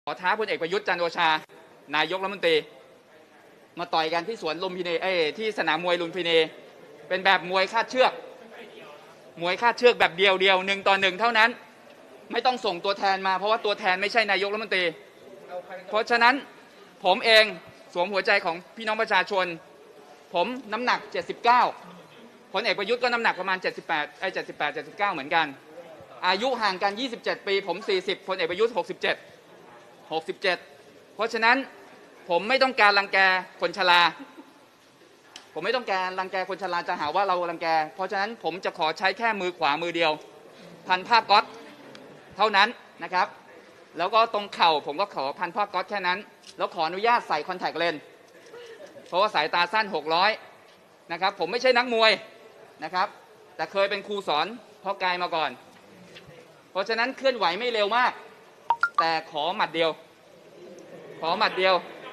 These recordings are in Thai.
ขอท้าพลเอกประยุทธ์จันทร์โอชานายกรัฐมนตรีมาต่อยกันที่สวนลุมพินีที่สนามมวยลุมพินีเป็นแบบมวยคาดเชือกแบบเดียว1 ต่อ 1เท่านั้นไม่ต้องส่งตัวแทนมาเพราะว่าตัวแทนไม่ใช่นายกรัฐมนตรีเพราะฉะนั้นผมเองสวมหัวใจของพี่น้องประชาชนผมน้ำหนัก79พลเอกประยุทธ์ก็น้ำหนักประมาณ78 79เหมือนกันอายุห่างกัน27ปีผม40พลเอกประยุทธ์67เพราะฉะนั้นผมไม่ต้องการรังแกคนชราจะหาว่าเรารังแกเพราะฉะนั้นผมจะขอใช้แค่มือขวามือเดียวพันผ้าก๊อซเท่านั้นนะครับแล้วก็ตรงเข่าผมก็ขอพันผ้าก๊อซแค่นั้นแล้วขออนุญาตใส่คอนแทคเลนส์เพราะว่าสายตาสั้น600นะครับผมไม่ใช่นักมวยนะครับแต่เคยเป็นครูสอนเพาะกายมาก่อนเพราะฉะนั้นเคลื่อนไหวไม่เร็วมากแต่ขอหมัดเดียวหมาย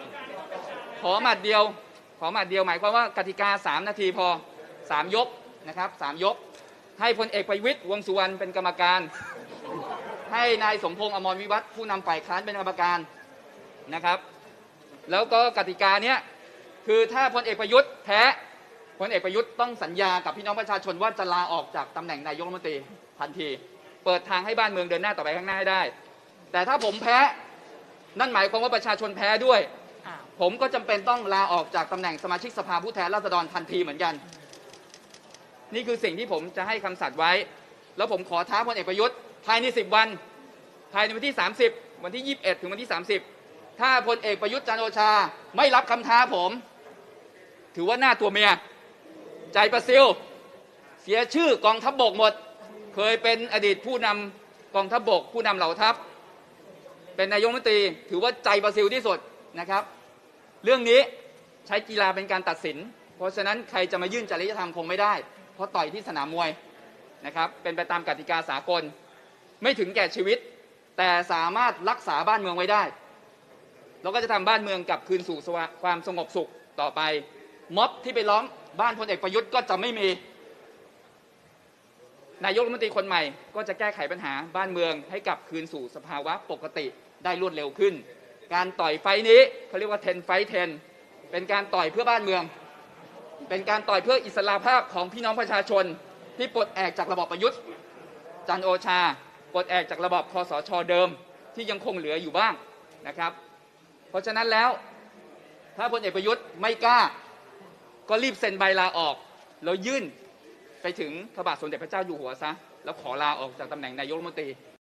ความว่ากติกา3 นาทีพอ3 ยกนะครับ3 ยกให้พลเอกประวิตรวงษ์สุวรรณเป็นกรรมการให้นายสมพงษ์อมรวิวัฒน์ผู้นำฝ่ายค้านเป็นกรรมการนะครับแล้วก็กติกาเนี้ยคือถ้าพลเอกประยุทธ์แพ้พลเอกประยุทธ์ต้องสัญญากับพี่น้องประชาชนว่าจะลาออกจากตำแหน่งนายกรัฐมนตรีทันทีเปิดทางให้บ้านเมืองเดินหน้าต่อไปข้างหน้าให้ได้แต่ถ้าผมแพ้นั่นหมายความว่าประชาชนแพ้ด้วยผมก็จำเป็นต้องลาออกจากตำแหน่งสมาชิกสภาผู้แทนราษฎรทันทีเหมือนกันนี่คือสิ่งที่ผมจะให้คำสัตย์ไว้แล้วผมขอท้าพลเอกประยุทธ์ภายใน10 วันภายในวันที่30วันที่21ถึงวันที่30ถ้าพลเอกประยุทธ์จันทร์โอชาไม่รับคำท้าผมถือว่าหน้าตัวเมียใจประซิวเสียชื่อกองทัพบกหมดเคยเป็นอดีตผู้นำกองทัพบกผู้นำเหล่าทัพเป็นนายกรัฐมนตรีถือว่าใจประซิวที่สุดนะครับเรื่องนี้ใช้กีฬาเป็นการตัดสินเพราะฉะนั้นใครจะมายื่นจริยธรรมคงไม่ได้เพราะต่อยที่สนามมวยนะครับเป็นไปตามกติกาสากลไม่ถึงแก่ชีวิตแต่สามารถรักษาบ้านเมืองไว้ได้เราก็จะทำบ้านเมืองกลับคืนสู่ความสงบสุขต่อไปม็อบที่ไปล้อมบ้านพลเอกประยุทธ์ก็จะไม่มีนายกรัฐมนตรีคนใหม่ก็จะแก้ไขปัญหาบ้านเมืองให้กลับคืนสู่สภาวะปกติได้รวดเร็วขึ้นการต่อยไฟนี้เขาเรียกว่า10 ไฟต์ 10เป็นการต่อยเพื่อบ้านเมืองเป็นการต่อยเพื่ออิสรภาพของพี่น้องประชาชนที่ปลดแอกจากระบอบประยุทธ์จันทร์โอชาปลดแอกจากระบอบคสช.เดิมที่ยังคงเหลืออยู่บ้างนะครับเพราะฉะนั้นแล้วถ้าพลเอกประยุทธ์ไม่กล้าก็รีบเซ็นใบลาออกแล้วยื่นไปถึงพระบาทสมเด็จพระเจ้าอยู่หัวซะแล้วขอลาออกจากตำแหน่งนายกรัฐมนตรี